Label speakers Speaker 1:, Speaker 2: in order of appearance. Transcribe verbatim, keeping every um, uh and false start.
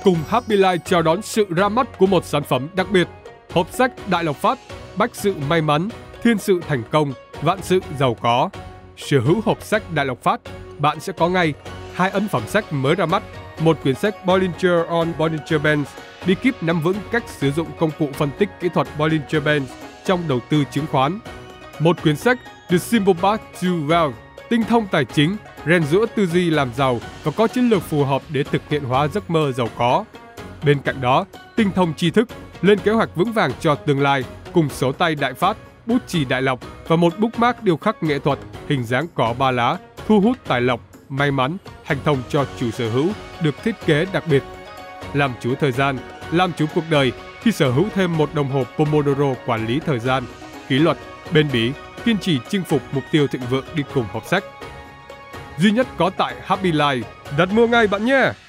Speaker 1: cùng Happy Life chào đón sự ra mắt của một sản phẩm đặc biệt. Hộp sách Đại Lộc Phát, bách sự may mắn, thiên sự thành công, vạn sự giàu có. Sở hữu hộp sách Đại Lộc Phát, bạn sẽ có ngay hai ấn phẩm sách mới ra mắt, một quyển sách Bollinger on Bollinger Bands, bí kíp nắm vững cách sử dụng công cụ phân tích kỹ thuật Bollinger Bands trong đầu tư chứng khoán, một quyển sách The Simple Path to Wealth, tinh thông tài chính, rèn giũa tư duy làm giàu và có chiến lược phù hợp để thực hiện hóa giấc mơ giàu có. Bên cạnh đó, tinh thông tri thức, lên kế hoạch vững vàng cho tương lai cùng sổ tay Đại Phát, bút chì Đại Lộc và một bookmark điêu khắc nghệ thuật hình dáng cỏ ba lá thu hút tài lộc, may mắn, hành thông cho chủ sở hữu được thiết kế đặc biệt. Làm chủ thời gian, làm chủ cuộc đời khi sở hữu thêm một đồng hồ Pomodoro quản lý thời gian, kỷ luật, bền bỉ, kiên trì chinh phục mục tiêu thịnh vượng đi cùng hộp sách. Duy nhất có tại Happy Life, đặt mua ngay bạn nhé!